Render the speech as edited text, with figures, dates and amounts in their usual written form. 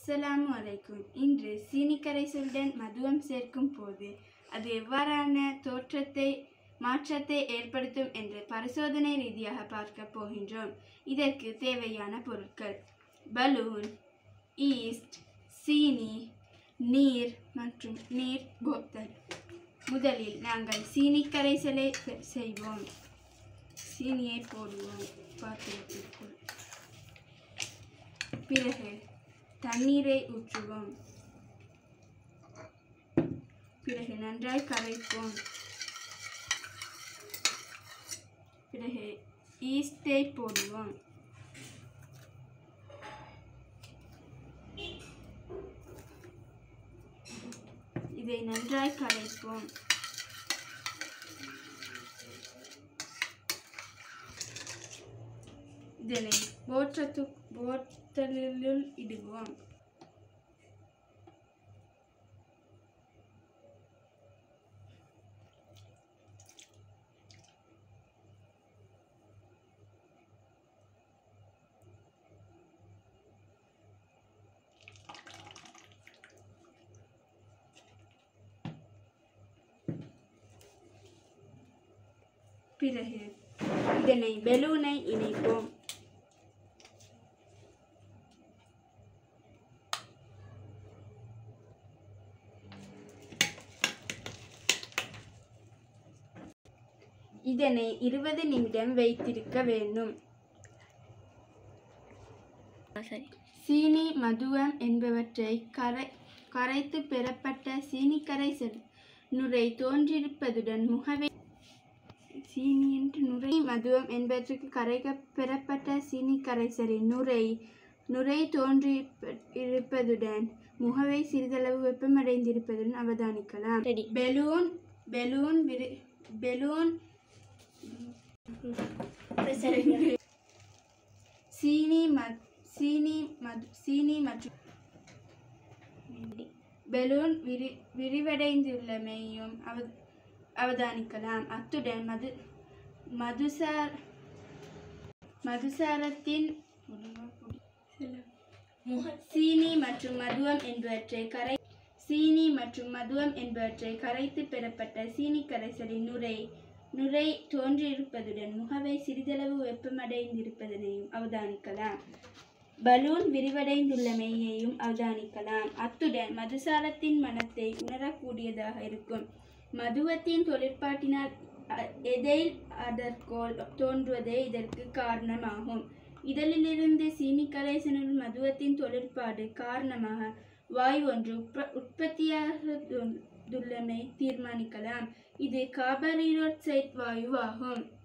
அஸ்ஸலாமு அலைக்கும். இன்று சீனிக்கரைசலுடன் மதுவம் சேர்க்கும் போது அது எவ்வாறான மாற்றத்தை ஏற்படுத்தும் என்று பரிசோதனை ரீதியாக பார்க்க போகின்றோம். இதற்கு தேவையான பொருட்கள்: பலூன், ஈஸ்ட், சீனி, நீர் மற்றும் நீர் போத்தல். முதலில் நாங்கள் சீனி கரைசலை செய்வோம். சீனியை போடுவோம் பாத்திரத்திற்குள். பிறகு தண்ணீரை ஊற்றுவோம். பிறகு நன்றாய் கரைப்போம். பிறகு ஈஸ்டை போடுவோம். இதை நன்றாய் கரைப்போம். இதனை போத்தலில் இடுவோம். பிறகு இதனை பலூனை இணைப்போம். இதனை 20 நிமிடம் வைத்திருக்க வேண்டும். சீனி, மதுவம் என்பவற்றை கரைத்து பெறப்பட்ட சீனி கரைசல் நுரை தோன்றியிருப்பதுடன் மதுவம் என்பவற்றுக்கு பெறப்பட்ட சீனி கரைசலின் நுரை தோன்றியிருப்பதுடன் முகவை சிறிதளவு வெப்பமடைந்திருப்பதுடன் அவதானிக்கலாம். பலூன் சீனி மற்றும் பலூன் விரிவடைந்துள்ளமையும் அவதானிக்கலாம். அத்துடன் மதுசாரத்தின் சீனி மற்றும் மதுவம் என்பவற்றை கரைத்து பெறப்பட்ட சீனி கரைசலின் நுரை தோன்றியிருப்பதுடன் முகவை சிறிதளவு வெப்பமடைந்திருப்பதனையும் அவதானிக்கலாம். பலூன் விரிவடைந்துள்ளமையையும் அவதானிக்கலாம். அத்துடன் மதுசாரத்தின் மணத்தை உணரக்கூடியதாக இருக்கும். மதுவத்தின் தொழிற்பாட்டினால் எதைல் அடர்கோல் தோன்றுவதே இதற்கு காரணமாகும். இதழிலிருந்து சீனி கரைசலில் மதுவத்தின் தொழிற்பாடு காரணமாக வாயு ஒன்று உற்பத்தியாகவுள்ளமை தீர்மானிக்கலாம். இது கார்பனீரொக்சைடு வாயுவாகும்.